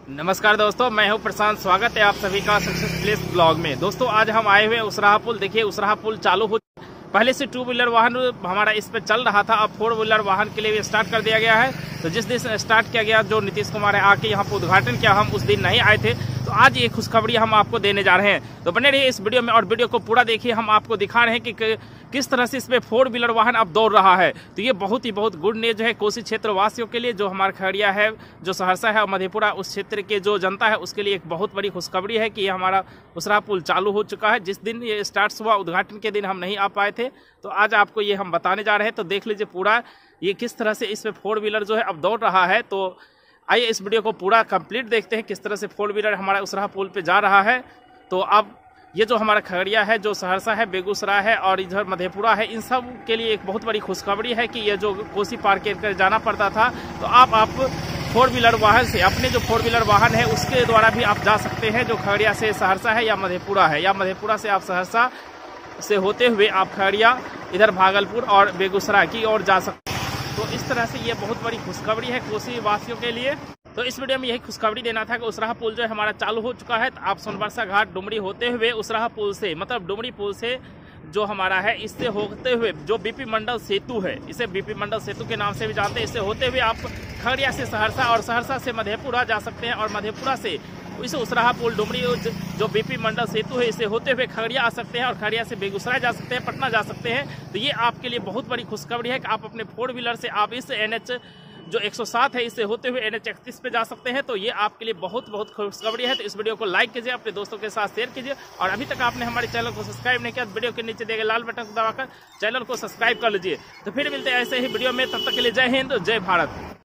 नमस्कार दोस्तों, मैं हूं प्रशांत। स्वागत है आप सभी का सक्सेस प्लेस ब्लॉग में। दोस्तों आज हम आए हुए हैं उसराहा पुल। देखिए उसराहा पुल चालू हो, पहले से 2 व्हीलर वाहन हमारा इस पे चल रहा था, अब 4 व्हीलर वाहन के लिए स्टार्ट कर दिया गया है। तो जिस दिन स्टार्ट किया गया, जो नीतीश कुमार ने आके यहाँ पे उद्घाटन किया, हम उस दिन नहीं आए थे, तो आज ये खुशखबरी हम आपको देने जा रहे हैं। तो बने रहिए इस वीडियो में और वीडियो को पूरा देखिए। हम आपको दिखा रहे हैं कि किस तरह से इसमें 4 व्हीलर वाहन अब दौड़ रहा है। तो ये बहुत गुड न्यूज है कोसी क्षेत्र वासियों के लिए, जो हमारा खगड़िया है, जो सहरसा है और मधेपुरा उस क्षेत्र के जो जनता है उसके लिए एक बहुत बड़ी खुशखबरी है कि ये हमारा उसराहा पुल चालू हो चुका है। जिस दिन ये स्टार्ट हुआ, उद्घाटन के दिन हम नहीं आ पाए थे, तो आज आपको ये हम बताने जा रहे हैं। तो देख लीजिए पूरा ये किस तरह से इसमें 4 व्हीलर जो है अब दौड़ रहा है। तो आइए इस वीडियो को पूरा कंप्लीट देखते हैं किस तरह से 4 व्हीलर हमारा उसराहा पुल पे जा रहा है। तो अब ये जो हमारा खगड़िया है, जो सहरसा है, बेगूसराय है और इधर मधेपुरा है, इन सब के लिए एक बहुत बड़ी खुशखबरी है कि ये जो कोसी पार कर जाना पड़ता था, तो आप 4 व्हीलर वाहन से, अपने जो 4 व्हीलर वाहन है उसके द्वारा भी आप जा सकते हैं, जो खगड़िया से सहरसा है या मधेपुरा है, या मधेपुरा से आप सहरसा से होते हुए आप खगड़िया, इधर भागलपुर और बेगूसराय की ओर जा सकते हैं। तो इस तरह से ये बहुत बड़ी खुशखबरी है कोसी वासियों के लिए। तो इस वीडियो में यही खुशखबरी देना था कि उसराहा पुल जो है हमारा चालू हो चुका है। तो आप सोनबरसा घाट डुमरी होते हुए उसराहा पुल से, मतलब डुमरी पुल से जो हमारा है, इससे होते हुए जो बीपी मंडल सेतु है, इसे बीपी मंडल सेतु के नाम से भी जानते हैं, इससे होते हुए आप खगड़िया से सहरसा और सहरसा से मधेपुरा जा सकते हैं, और मधेपुरा से इसे उसराहा पुल डुमरी जो बीपी मंडल सेतु है, इसे होते हुए खगड़िया आ सकते हैं, और खगड़िया से बेगूसराय जा सकते हैं, पटना जा सकते हैं। तो ये आपके लिए बहुत बड़ी खुशखबरी है कि आप अपने 4 व्हीलर से आप इस NH जो 107 है, इससे होते हुए NH 31 पे जा सकते हैं। तो ये आपके लिए बहुत खुशखबरी है। तो इस वीडियो को लाइक कीजिए, अपने दोस्तों के साथ शेयर कीजिए, और अभी तक आपने हमारे चैनल को सब्सक्राइब नहीं किया तो वीडियो के नीचे दिए गए लाल बटन को दबाकर चैनल को सब्सक्राइब कर लीजिए। तो फिर मिलते हैं ऐसे ही वीडियो में, तब तक के लिए जय हिंद, जय भारत।